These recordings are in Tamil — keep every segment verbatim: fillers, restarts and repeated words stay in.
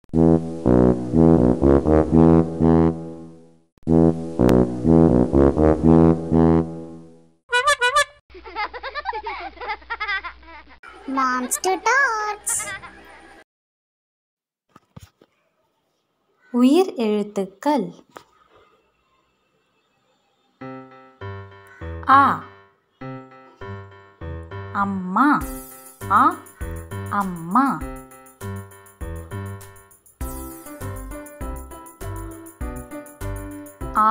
Monster Tots. உயிர் எழுத்துக்கள் ஆ அம்மா ஆ அம்மா ஆ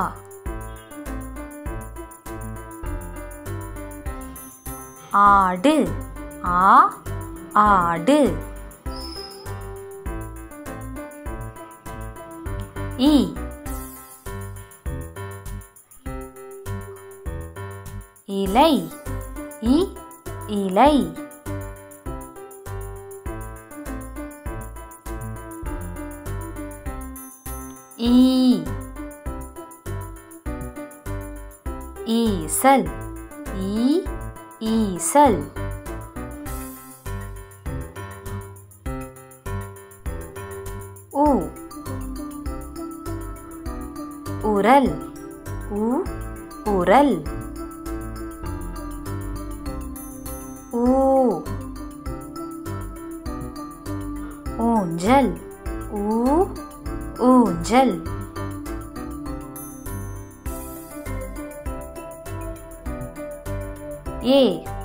ஆடு ஆ ஆடு இ இலை இ இலை ஈ ஈசல் ஈ ஈசல் உ உரல் உ உரல் ஊ ஊஞ்சல் ஊ ஊஞ்சல் ஏ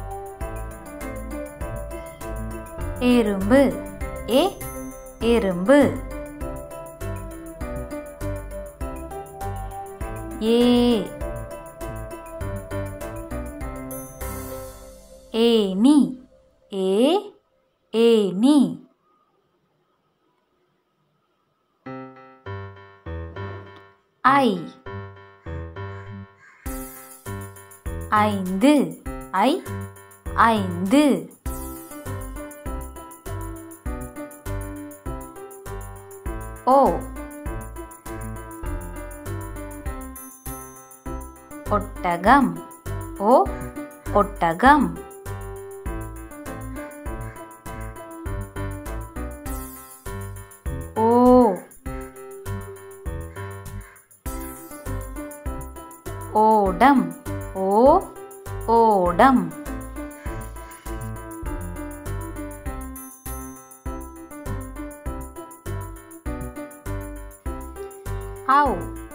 எறும்பு ஏ எறும்பு ஏ ஏனி ஏ ஏனி ஐ ஐந்து ஐ ஐந்து ஓ ஒட்டகம் ஓ ஒட்டகம் ஓ ஓடம் ஓ ஓடம் ஔ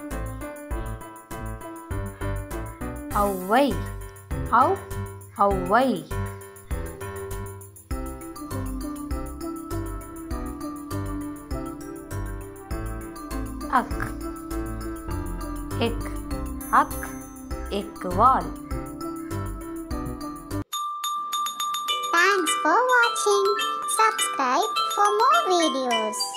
ஔவை ஔ ஔவை அக் எக் அக் எக்குவால். Thanks for watching. Subscribe for more videos.